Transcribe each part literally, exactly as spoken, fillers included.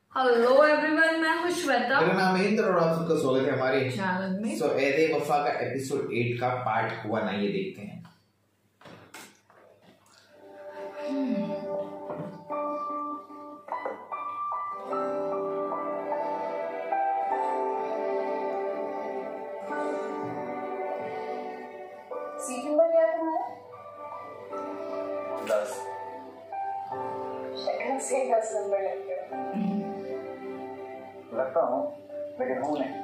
Hello everyone, मैं हूं श्वेता। मेरा नाम है इंद्र और आप सबका स्वागत है हमारे चैनल में। सो ऐदे वफा का एपिसोड एट का पार्ट वन, आइए देखते हैं। सीट नंबर क्या है तुम्हारा? दस। शक्ल से दस नंबर लगते हो। लगता हूँ लेकिन हूँ नहीं।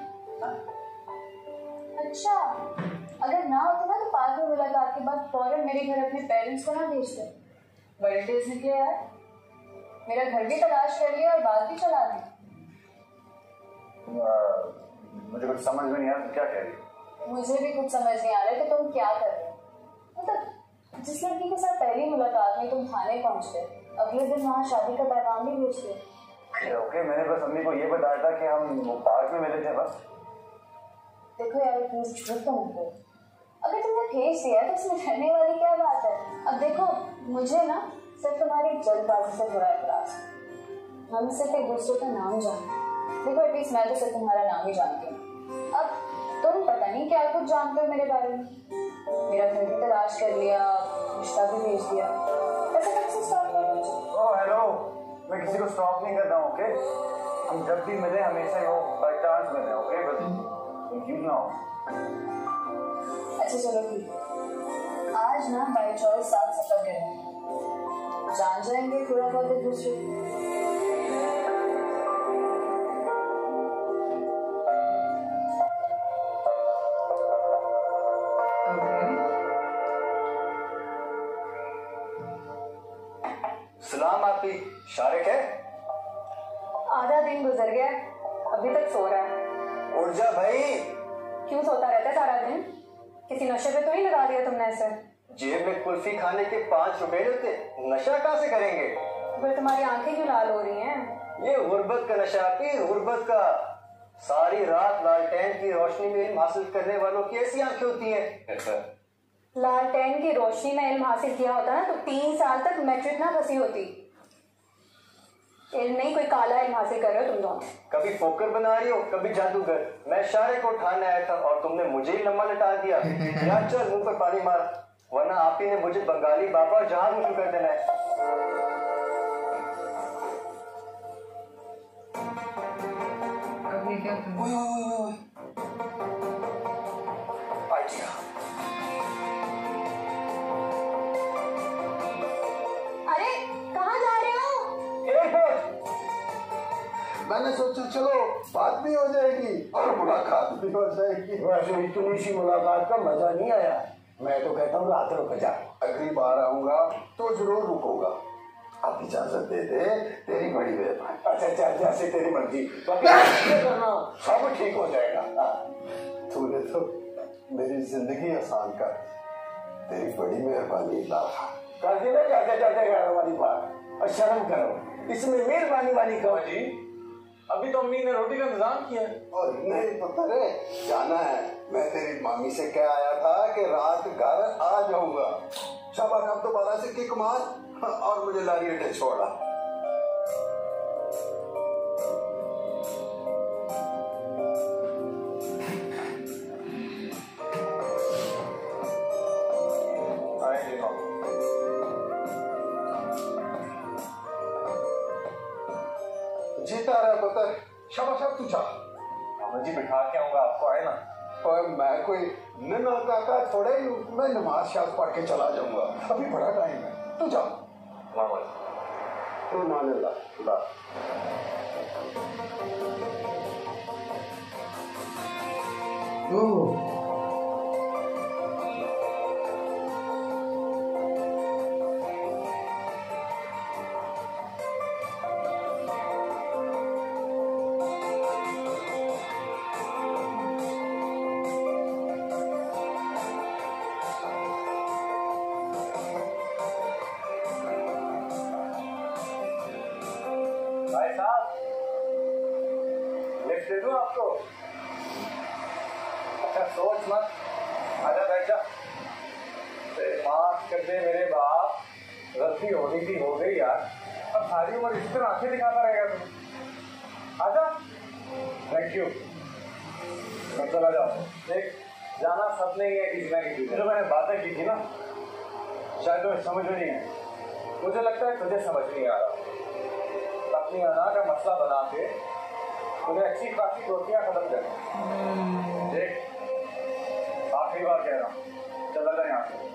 अच्छा, अगर ना होता ना तो पार्क में मुलाकात के बाद फौरन मेरे घर अपने पेरेंट्स को ना भेजते। बड़े तेज निकले यार, मेरा घर भी तलाश कर लिया और बात भी चला दी। मुझे कुछ समझ में नहीं आया, तुम क्या कह रही हो? मुझे भी कुछ समझ नहीं आ रहा कि तुम क्या कर रहे हो। मतलब जिस लड़की के साथ पहली मुलाकात में तुम थाने पहुंच गए, अगले दिन वहाँ शादी का पैगाम भी भेज दिया। ओके, मैंने बस अम्मी को ये बताया था कि हम वो पार्क में मिले थे बस। देखो यार, तुम झूठ तो मत बोलो। अगर तुमने भेज दिया है तो उसमें डरने वाली क्या बात है। अब देखो, मुझे ना सिर्फ तुम्हारी जल्दबाजी से बुरा एतराज है। हम सिर्फ एक दूसरे का नाम जानते हैं। देखो, एटलीस्ट मैं तो सिर्फ तुम्हारा नाम ही जानती हूँ। अब तुम पता नहीं क्या कुछ जानते हो मेरे बारे में। मेरा घर भी तलाश कर लिया, रिश्ता भी भेज दिया। ऐसा कैसे स्टॉप कर रहे हो? ओह हेलो, मैं किसी को स्टॉप नहीं कर रहा हूँ। ओके, हम जब भी मिले हमेशा ही वो बाय चांस मिले। ओके, बस कंफ्यूज ना हो। अच्छा चलो ठीक है, आज ना बाय चॉइस साथ सफर करें, जान जाएंगे थोड़ा बहुत एक दूसरे को। सलाम, आपकी शारिक है? आधा दिन गुजर गया, अभी तक सो रहा है। उठ जा भाई। क्यों सोता रहता है सारा दिन? किसी नशे पे तो नहीं लगा दिया तुमने ऐसे? जेब में कुल्फी खाने के पांच रुपए होते, नशा कहाँ से करेंगे? फिर तुम्हारी आंखें क्यों लाल हो रही हैं? ये गुर्बत का नशा की, गुर्बत का। सारी रात लालटेन की रोशनी में इल्म हासिल करने वालों की ऐसी आंखें होती हैं। लालटेन की रोशनी में इल्म हासिल किया होता ना तो तीन साल तक मैट्रिक ना फंसी होती। इल्म नहीं, कोई काला इल्म हासिल कर रहे हो तुम दोनों। कभी फोकर बना रही हो, कभी जादूगर। मैं शारे को उठाने आया था और तुमने मुझे ही लम्बा लटा दिया। यार चल, मुंह पर पानी मार, वरना आप ही ने मुझे बंगाली बाबा और जहाज मुश्किल कर देना है। अभी क्या अरे कहाँ जा रहे हो? मैंने सोचा चलो बात भी हो जाएगी और मुलाकात भी हो जाएगी। वैसे इतनी सी मुलाकात का मजा नहीं आया। मैं तो कहता हूँ रात रुक जा। अगली बार आऊंगा तो जरूर रुकूंगा। अब इजाजत दे दे, तेरी बड़ी मेहरबानी। अच्छा अच्छा, जैसे तेरी मर्जी, करना सब ठीक हो जाएगा। तूने तो मेरी जिंदगी आसान कर, तेरी बड़ी मेहरबानी। कर दी ना जाते जाते घर वाली बात। और शर्म करो, इसमें मेहरबानी वाली कहो जी। अभी तो अम्मी ने रोटी का इंतजाम किया है। और नहीं पता रे, जाना है। मैं तेरी मामी से कह आया था कि रात घर आ जाऊंगा। शाबाश, अब तो बारह से किक मार और मुझे लारी अड्डे छोड़ा। जीता रहा पुत्र। शाबाश, अब तू जा। जी बिठा के आऊंगा आपको, आए ना। और मैं कोई नन्ना काका थोड़े ही, मैं नमाज शाज पढ़ के चला जाऊंगा। अभी बड़ा टाइम है, तू जा। तू मान अल्लाह। ओह भाई साहब, लिफ्ट दे दूं आपको? अच्छा सोच मत, आजा बैठ जा। माफ कर दे मेरे बाप, गलती होनी थी हो गई यार। अब सारी उम्र इसी तरह आंखें दिखाता रहेगा तुम। Thank you. मैं चला जाऊँ। देख जाना सपने ही है किसी ना किसी से। जो मैंने बातें की थी ना, शायद तुम्हें समझ में नहीं है। मुझे लगता है तुझे समझ नहीं आ रहा। अपनी अना का मसला बना के मुझे अच्छी खासी दोस्तियाँ खत्म कर। देख आखिरी बार कह रहा हूँ, चला जा यहाँ से।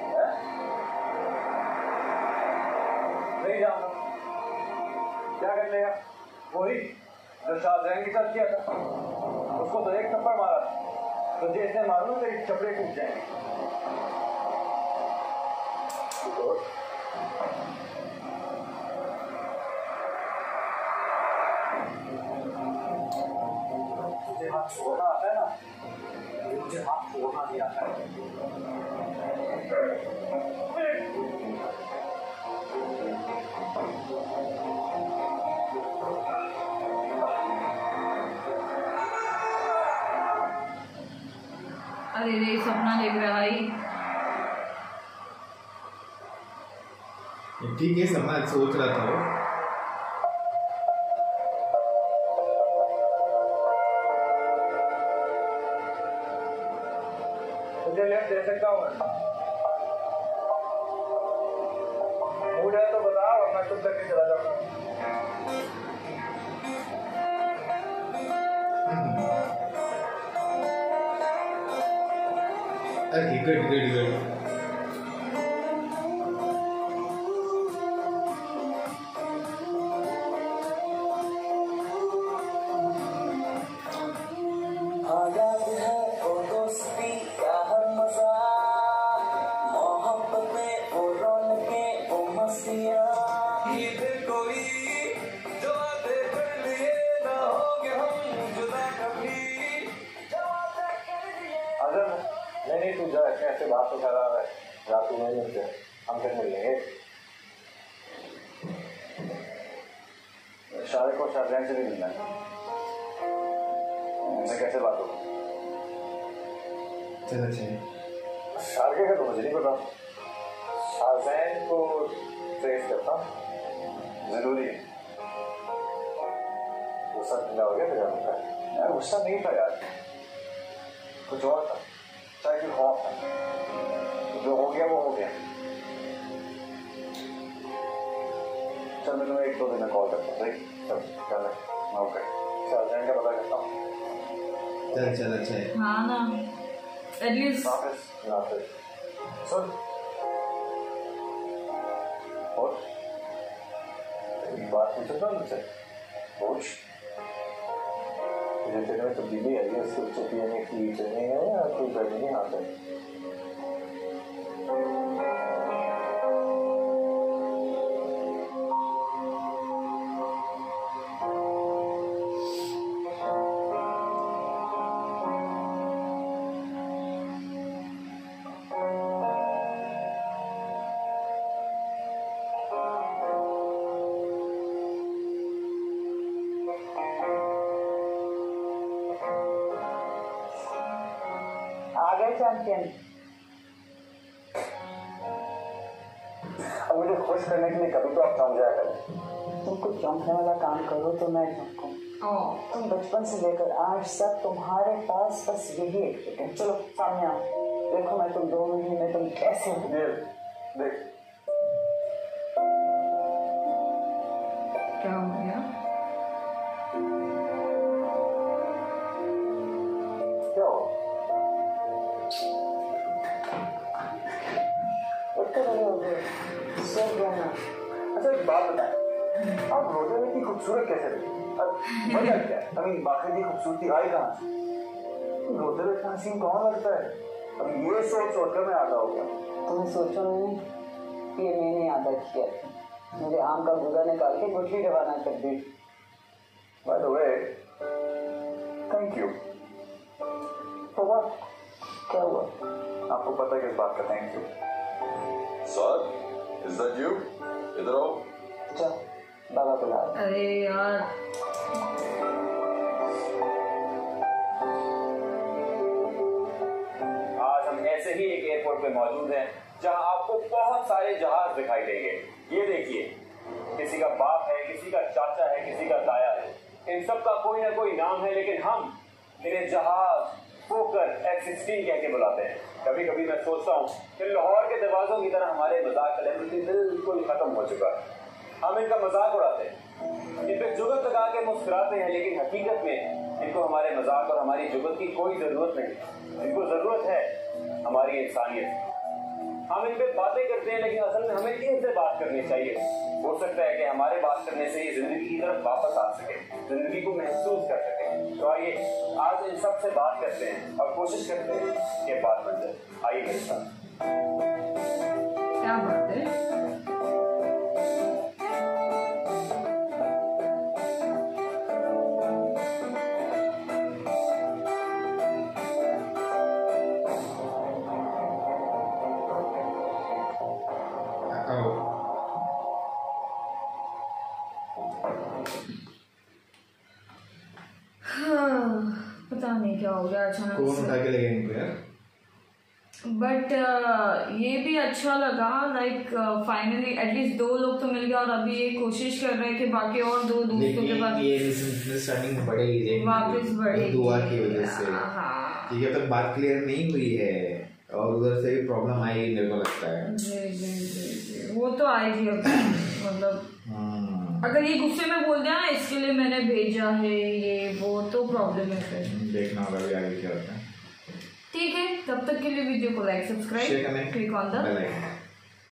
नहीं जाऊँगा। क्या कर लेगा? वही जो शाहजहां के साथ किया था, उसको तो एक थप्पड़ मारा था, तो जैसे मारूं तेरी चपड़े टूट जाएंगे। मुझे हाथ छोड़ना आता है ना, मुझे हाथ छोड़ना नहीं आता है। अरे रे सपना देख रहा है। ठीक है, सपना सोच रहा था वो। तुझे लेफ्ट दे सकता हूँ मैं। मूड है तो बता, वरना खुद तक ही चला जाऊंगा। Okay, good, good, good. ऐसे बात तो कर रहा है, रातू नहीं मिलते, हम फिर मिल लेंगे। शाहरुख को शाहजहां से भी मिलना है, उनसे कैसे बात होगी? चलो चलिए। शाहरुख का तो मुझे नहीं पता, शाहजहां को ट्रेस करता जरूरी है। गुस्सा ठंडा हो गया तो जाता है यार। गुस्सा नहीं था यार, कुछ और था, चाहे कुछ और था। जो हो गया वो हो गया। चल मैं तुम्हें एक दो दिन में कॉल करता हूँ। सही चल चल ओके। शाहजहां का पता करता हूँ। चल चल अच्छा है। हाँ ना, एटलीस्ट वापस वापस सुन। और एक बात पूछ सकता हूँ मुझसे? पूछ। मुझे तेरे में तब्दीली आई है, उसको चुपियाने की चलने है या कोई बैठने नहीं आता है? चैंपियन, अब मुझे खुश करने के लिए कभी तो आप समझाया करें। तुम कुछ चौंकने वाला काम करो तो मैं चौंकूं। तुम बचपन से लेकर आज तक तुम्हारे पास बस यही एक है। चलो सामने आओ, देखो मैं तुम दो महीने में तुम कैसे हो। देख क्या हो गया? क्या हो? अच्छा एक बात बताएं, आप रोजे में इतनी खूबसूरत कैसे लगी? वजह क्या है? अभी बाकी की खूबसूरती आई कहाँ से? रोजे में इतना हसीन कौन लगता है? अब ये सोच सोच कर मैं आधा हो गया। तुम्हें सोचो नहीं, ये मैंने आदत किया था। मेरे आम का गूदा निकाल के गुठली रवाना कर दी। By the way, thank you. तो what? क्या हुआ? आपको पता है किस बात का thank you? Sir, is that you? इधर आओ। जा, बाबा बुला। अरे यार आज हम ऐसे ही एक एयरपोर्ट पे मौजूद हैं जहां आपको बहुत सारे जहाज दिखाई देंगे। ये देखिए, किसी का बाप है, किसी का चाचा है, किसी का ताया है। इन सब का कोई ना कोई नाम है, लेकिन हम इन्हें जहाज, पोकर, एफ सिक्सटीन कह के बुलाते हैं। कभी कभी मैं सोचता हूँ कि लाहौर के दरवाजों की तरह हमारे मजाक सेलिब्रिटी बिल्कुल खत्म हो चुका है। हम इनका मजाक उड़ाते हैं, इन पे जुगत लगा के मुस्कुराते हैं, लेकिन हकीकत में इनको हमारे मजाक और हमारी जुगत की कोई जरूरत नहीं। इनको जरूरत है हमारी इंसानियत। हम इन पे बातें करते हैं, लेकिन असल में हमें इनसे बात करनी चाहिए। हो सकता है कि हमारे बात करने से ये जिंदगी की तरफ वापस आ सके, जिंदगी को महसूस कर सके। तो आइए आज इन सब से बात करते हैं और कोशिश करते हैं कि बात बन जाए। आइए मेरे साथ। क्या बात है? पता नहीं क्या हो गया अचानक कौन उठा के ले गए इनको यार। बट uh, ये भी अच्छा लगा, लाइक फाइनली एटलीस्ट दो लोग तो मिल गए और अभी ये कोशिश कर रहे हैं कि बाकी और दो दोस्तों के पास ये मिसअंडरस्टैंडिंग बढ़ेगी वापस बढ़ेगी दुआ की वजह से। हाँ ठीक है, तक बात क्लियर नहीं हुई है और उधर से भी प्रॉब्लम आएगी मेरे को लगता है। जी जी जी जी वो तो आएगी अब। मतलब अगर ये गुस्से में बोल दिया ना इसके लिए मैंने भेजा है ये वो, तो प्रॉब्लम है फिर। देखना होगा भी आगे क्या होता है। ठीक है, तब तक के लिए वीडियो को like, subscribe, click on the bell icon.